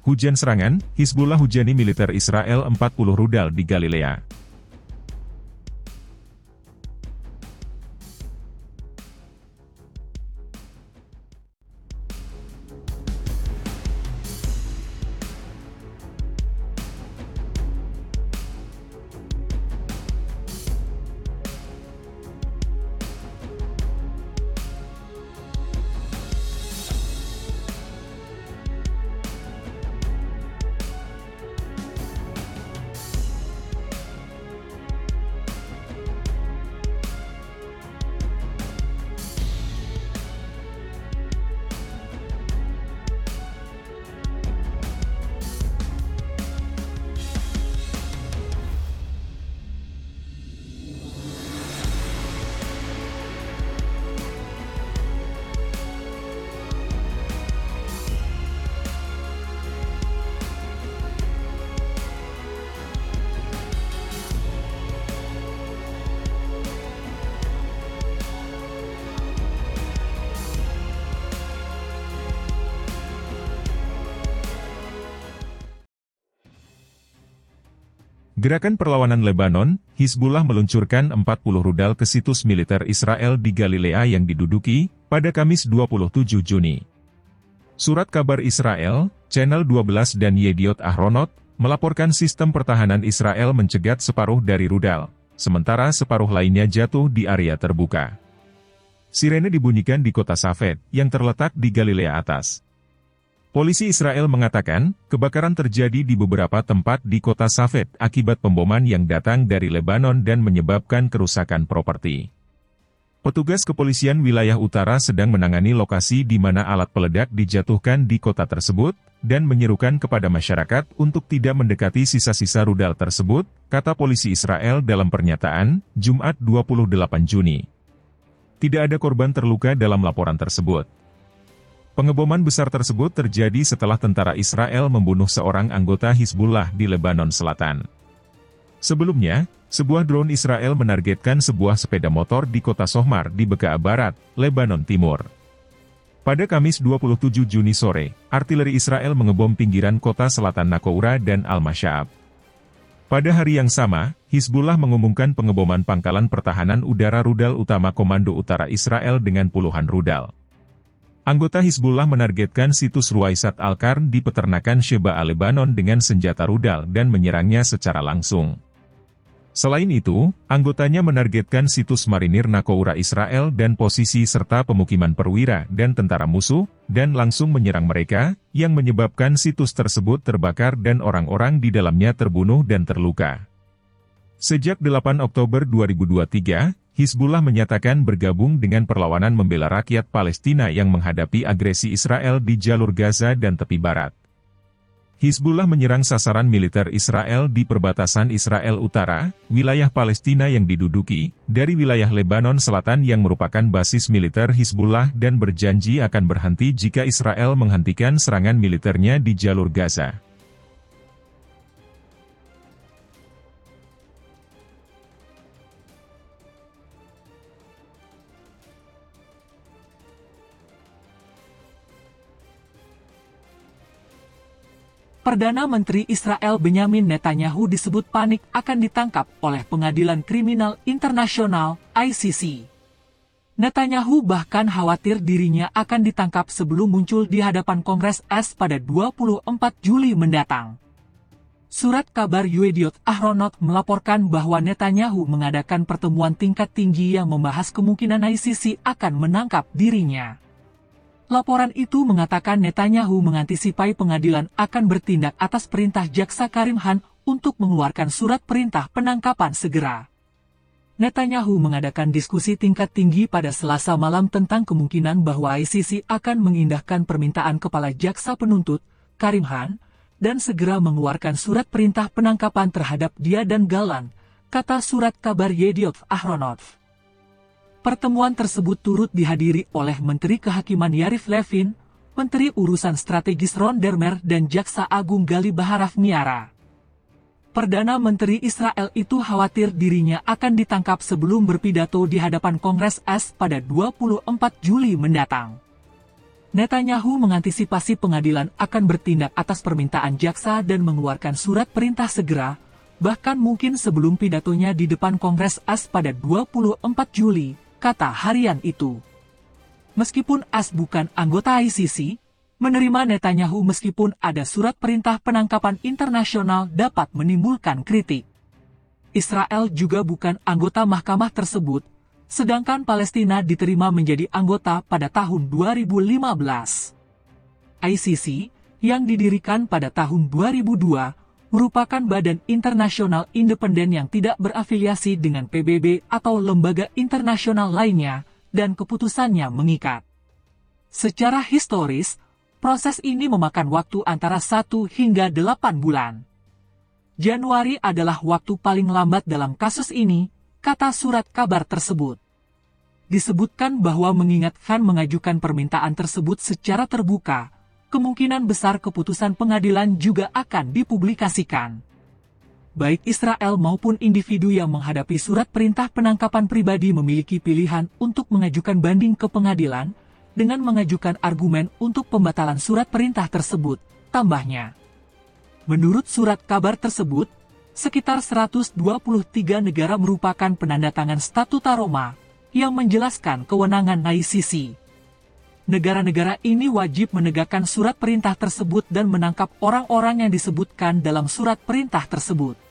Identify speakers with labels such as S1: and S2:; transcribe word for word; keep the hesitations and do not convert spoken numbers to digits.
S1: Hujan serangan, Hizbullah hujani militer Israel empat puluh rudal di Galilea. Gerakan Perlawanan Lebanon, Hizbullah meluncurkan empat puluh rudal ke situs militer Israel di Galilea yang diduduki, pada Kamis dua puluh tujuh Juni. Surat kabar Israel, Channel dua belas dan Yediot Ahronot, melaporkan sistem pertahanan Israel mencegat separuh dari rudal, sementara separuh lainnya jatuh di area terbuka. Sirene dibunyikan di kota Safed, yang terletak di Galilea atas. Polisi Israel mengatakan, kebakaran terjadi di beberapa tempat di kota Safed akibat pemboman yang datang dari Lebanon dan menyebabkan kerusakan properti. Petugas kepolisian wilayah utara sedang menangani lokasi di mana alat peledak dijatuhkan di kota tersebut, dan menyerukan kepada masyarakat untuk tidak mendekati sisa-sisa rudal tersebut, kata polisi Israel dalam pernyataan, Jumat dua puluh delapan Juni. Tidak ada korban terluka dalam laporan tersebut. Pengeboman besar tersebut terjadi setelah tentara Israel membunuh seorang anggota Hizbullah di Lebanon Selatan. Sebelumnya, sebuah drone Israel menargetkan sebuah sepeda motor di kota Sohmar di Bekaa Barat, Lebanon Timur. Pada Kamis dua puluh tujuh Juni sore, artileri Israel mengebom pinggiran kota selatan Nakoura dan Al-Mash'ab. Pada hari yang sama, Hizbullah mengumumkan pengeboman pangkalan pertahanan udara rudal utama Komando Utara Israel dengan puluhan rudal. Anggota Hizbullah menargetkan situs Ruwaisat Al-Qarn di peternakan Shebaa Lebanon dengan senjata rudal dan menyerangnya secara langsung. Selain itu, anggotanya menargetkan situs marinir Nakoura Israel dan posisi serta pemukiman perwira dan tentara musuh, dan langsung menyerang mereka, yang menyebabkan situs tersebut terbakar dan orang-orang di dalamnya terbunuh dan terluka. Sejak delapan Oktober dua ribu dua puluh tiga, Hizbullah menyatakan bergabung dengan perlawanan membela rakyat Palestina yang menghadapi agresi Israel di jalur Gaza dan tepi barat. Hizbullah menyerang sasaran militer Israel di perbatasan Israel Utara, wilayah Palestina yang diduduki, dari wilayah Lebanon Selatan yang merupakan basis militer Hizbullah dan berjanji akan berhenti jika Israel menghentikan serangan militernya di jalur Gaza.
S2: Perdana Menteri Israel Benyamin Netanyahu disebut panik akan ditangkap oleh Pengadilan Kriminal Internasional I C C. Netanyahu bahkan khawatir dirinya akan ditangkap sebelum muncul di hadapan Kongres S pada dua puluh empat Juli mendatang. Surat kabar Yediot Ahronot melaporkan bahwa Netanyahu mengadakan pertemuan tingkat tinggi yang membahas kemungkinan I C C akan menangkap dirinya. Laporan itu mengatakan Netanyahu mengantisipasi pengadilan akan bertindak atas perintah Jaksa Karim Khan untuk mengeluarkan surat perintah penangkapan segera. Netanyahu mengadakan diskusi tingkat tinggi pada Selasa malam tentang kemungkinan bahwa I C C akan mengindahkan permintaan kepala jaksa penuntut, Karim Khan, dan segera mengeluarkan surat perintah penangkapan terhadap dia dan Galan, kata surat kabar Yediot Ahronot. Pertemuan tersebut turut dihadiri oleh Menteri Kehakiman Yarif Levin, Menteri Urusan Strategis Ron Dermer dan Jaksa Agung Gali Baharaf Miara. Perdana Menteri Israel itu khawatir dirinya akan ditangkap sebelum berpidato di hadapan Kongres S pada dua puluh empat Juli mendatang. Netanyahu mengantisipasi pengadilan akan bertindak atas permintaan jaksa dan mengeluarkan surat perintah segera, bahkan mungkin sebelum pidatonya di depan Kongres A S pada dua puluh empat Juli, kata harian itu. Meskipun A S bukan anggota I C C, menerima Netanyahu meskipun ada surat perintah penangkapan internasional dapat menimbulkan kritik. Israel juga bukan anggota mahkamah tersebut, sedangkan Palestina diterima menjadi anggota pada tahun dua ribu lima belas. I C C, yang didirikan pada tahun dua ribu dua, merupakan badan internasional independen yang tidak berafiliasi dengan P B B atau lembaga internasional lainnya, dan keputusannya mengikat. Secara historis, proses ini memakan waktu antara satu hingga delapan bulan. Januari adalah waktu paling lambat dalam kasus ini, kata surat kabar tersebut. Disebutkan bahwa mengingat Khan mengajukan permintaan tersebut secara terbuka, kemungkinan besar keputusan pengadilan juga akan dipublikasikan. Baik Israel maupun individu yang menghadapi surat perintah penangkapan pribadi memiliki pilihan untuk mengajukan banding ke pengadilan, dengan mengajukan argumen untuk pembatalan surat perintah tersebut, tambahnya. Menurut surat kabar tersebut, sekitar seratus dua puluh tiga negara merupakan penandatangan Statuta Roma, yang menjelaskan kewenangan I C C. Negara-negara ini wajib menegakkan surat perintah tersebut dan menangkap orang-orang yang disebutkan dalam surat perintah tersebut.